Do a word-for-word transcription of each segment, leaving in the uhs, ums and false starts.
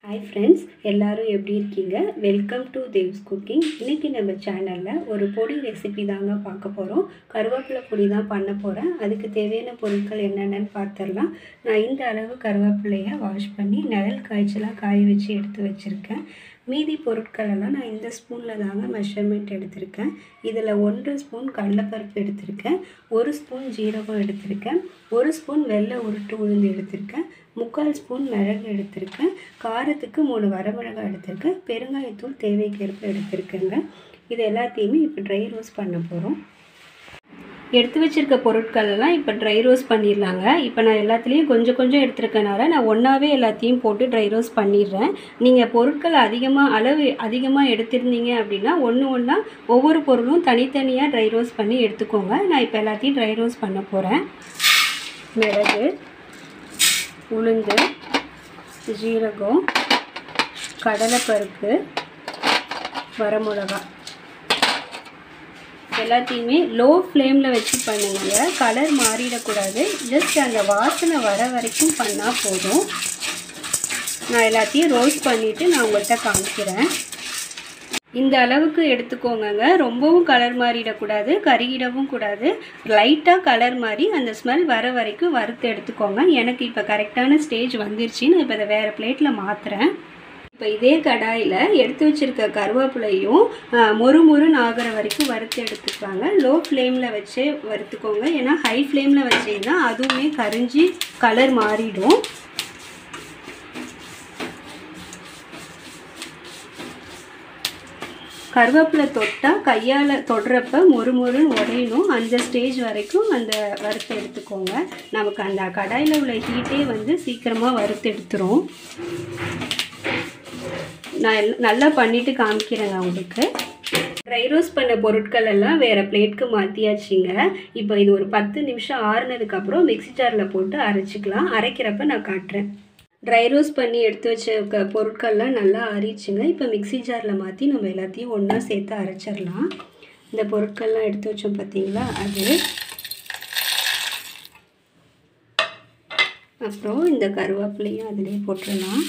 hi friends எல்லாரும் எப்படி இருக்கீங்க வெல்கம் டு தேவ்ஸ் குக்கிங் இன்னைக்கு நம்ம சேனல்ல ஒரு பொடி ரெசிபி தாங்க பார்க்க போறோம் கருவேப்பிலை பொடி தான் பண்ண போறேன் அதுக்கு தேவையான பொருட்கள் என்னென்னன்னு பார்த்தறலாம் நான் இந்த அளவு கருவேப்பிலையை வாஷ் பண்ணி நிழல் காய்ச்சலா காய வச்சு எடுத்து வச்சிருக்கேன் மீதி பொருட்கள் எல்லாம் நான் இந்த ஸ்பூன்ல தாங்க மெஷர்மென்ட் எடுத்துர்க்கேன் இதுல one ஸ்பூன் கடலைப்பருப்பு எடுத்துர்க்கேன் one ஸ்பூன் ஜீரகம் எடுத்துர்க்கேன் one ஸ்பூன் வெள்ளை உருட்டு உளுந்து எடுத்துர்க்கேன் முக்கால் ஸ்பூன் மிளகு எடுத்துர்க்கேன் காரத்துக்கு மூணு வரமிளகாய் எடுத்துர்க்கேன் பெருங்காயத்தூள் தேவைக்கேற்ப எடுத்துர்க்கேங்க இது எல்லாத்தையுமே இப்போ ட்ரை ரோஸ்ட் பண்ண போறோம் எடுத்து வச்சிருக்க பொருட்கள் எல்லாம் இப்போ ட்ரை ரோஸ்ட் பண்ணிரலாங்க இப்போ நான் எல்லாத்துலயும் கொஞ்சம் கொஞ்சம் எடுத்துர்க்கனால நான் ஒண்ணாவே எல்லாத்தையும் போட்டு ட்ரை ரோஸ்ட் பண்ணிறேன் நீங்க பொருட்கள் அதிகமா அளவு அதிகமா எடுத்துறீங்க அப்படினா ஒண்ணு ஒண்ணா ஒவ்வொரு பொருளும் தனித்தனியா ட்ரை ரோஸ்ட் பண்ணி எடுத்துக்கோங்க நான் இப்போ எல்லாத்தையும் ட்ரை ரோஸ்ட் பண்ண போறேன் மிளகு உளுந்து ஜீரகம் கடலைப்பருப்பு வரமிளகாய் எல்லாத்தையுமே லோ ஃப்ளேம்ல வச்சு பண்ணுங்க கலர் மாறிட கூடாது ஜஸ்ட் அந்த வாசனை வர வரைக்கும் பண்ணா போதும் நான் எல்லாத்தையும் ரோஸ்ட் பண்ணிட்டு நான் உங்களுக்கு காமிக்கிறேன் இந்த அளவுக்கு எடுத்துக்கோங்கங்க ரொம்பவும் கலர் மாறிட கூடாது கருகிடவும் கூடாது லைட்டா கலர் மாறி அந்த ஸ்மெல் வர வரைக்கும் வறுத்து எடுத்துக்கோங்க எனக்கு இப்போ கரெக்ட்டான ஸ்டேஜ் வந்துருச்சு நான் இப்போ இத வேற பிளேட்ல மாத்துறேன் இப்போ இதே கடாயில எடுத்து வச்சிருக்க கருவேப்பிலையும் மொறு மொறுன்னு ஆகற வரைக்கும் வறுத்து எடுத்துக்கலாங்க லோ ஃப்ளேம்ல வச்சு வறுத்துக்கோங்க ஏனா ஹை ஃப்ளேம்ல வச்சீங்கன்னா அதுவுமே கரிஞ்சி கலர் மாறிடும் கருவேப்பிலை தொட்டா கையால தொடறப்ப மொறு மொறுன்னு உடையணும் அந்த ஸ்டேஜ் வரைக்கும் அந்த வறுத்து எடுத்துக்கோங்க நமக்கு அந்த கடாயில உள்ள ஹீட்டே வந்து சீக்கிரமா வறுத்து எடுத்துரும் நான் நல்லா பண்ணிட்டு காமிக்கிறேன் உங்களுக்கு ட்ரை ரோஸ்ட் பண்ண பொருட்கள் எல்லாம் வேற பிளேட்க்கு மாத்தியாச்சுங்க இப்போ இது ஒரு பத்து நிமிஷம் ஆறுனதுக்கு அப்புறம் மிக்ஸி ஜார்ல போட்டு அரைச்சுக்கலாம் அரைக்கிறப்ப நான் காட்றேன் ட்ரை ரோஸ்ட் பண்ணி எடுத்து வச்ச பொருட்கள்லாம் நல்லா ஆறிச்சுங்க இப்போ மிக்ஸி ஜார்ல மாத்தி நம்ம எல்லாத்தையும் ஒண்ணா சேர்த்து அரைச்சிரலாம் இந்த பொருட்கள்லாம் எடுத்து வச்சோம் பாத்தீங்களா அது அப்புறம் இந்த கருவேப்பிலையும் அதிலே போட்டுறலாம்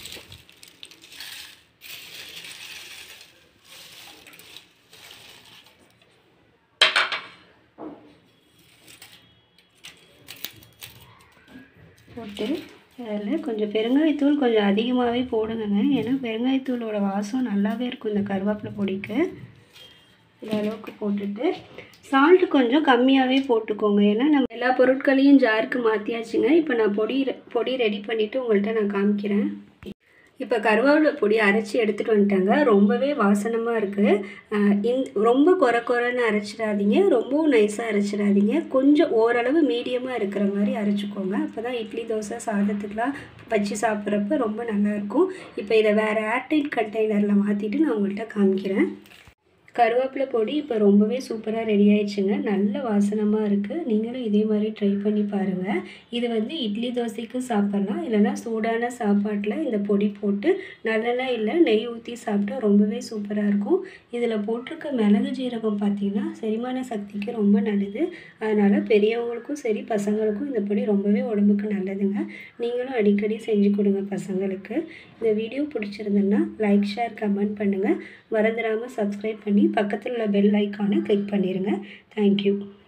போட்டு அதில் கொஞ்சம் பெருங்காயத்தூள் கொஞ்சம் அதிகமாகவே போடுங்க ஏன்னா பெருங்காயத்தூளோட வாசம் நல்லாவே இருக்கும் இந்த கருவேப்பிலை பொடிக்கு இந்த அளவுக்கு போட்டுட்டு சால்ட் கொஞ்சம் கம்மியாகவே போட்டுக்கோங்க ஏன்னா நம்ம எல்லா பொருட்களையும் ஜாருக்கு மாற்றியாச்சுங்க இப்போ நான் பொடி பொடி ரெடி பண்ணிவிட்டு உங்கள்கிட்ட நான் காமிக்கிறேன் இப்போ கருவேப்பிலை பொடி அரைச்சி எடுத்துட்டு வந்துட்டாங்க ரொம்பவே வாசனமா இருக்கு ரொம்ப கொர கொரன்னு அரைச்சிடாதீங்க ரொம்ப நைஸா அரைச்சிடாதீங்க கொஞ்சம் ஓரளவு மீடியமா இருக்கிற மாதிரி அரைச்சுக்கோங்க அப்பதான் இட்லி தோசை சாதத்துக்குலாம் வச்சு சாப்பிட்றப்ப ரொம்ப நல்லா இருக்கும் இப்போ இதை வேற ஏர்டைட் கண்டெய்னர்ல மாத்திட்டு நான் உங்கள்கிட்ட காமிக்கிறேன் கருவேப்பிலை பொடி இப்போ ரொம்பவே சூப்பரா ரெடி ஆயிடுச்சுங்க நல்ல வாசனமா இருக்கு நீங்களும் இதே மாதிரி ட்ரை பண்ணி பாருங்க இது வந்து இட்லி தோசைக்கு சாப்பிடலாம் இல்லனா சூடான சாப்பாட்டுல இந்த பொடி போட்டு நல்லெண்ணெய் இல்ல நெய் ஊத்தி சாப்பிட்டா ரொம்பவே சூப்பரா இருக்கும் இதுல போட்டுருக்க மிளகு ஜீரகம் பாத்தீங்கன்னா செரிமான சக்திக்கு ரொம்ப நல்லது அதனால பெரியவங்களுக்கும் சரி பசங்களுக்கும் இந்த பொடி ரொம்பவே உடம்புக்கு நல்லதுங்க நீங்களும் அடிக்கடி செஞ்சு கொடுங்க பசங்களுக்கு இந்த வீடியோ பிடிச்சிருந்தா லைக் ஷேர் கமெண்ட் பண்ணுங்க மறந்துடாம Subscribe பண்ணி பக்கத்துல உள்ள பெல் ஐகானை கிளிக் பண்ணிருங்க Thank you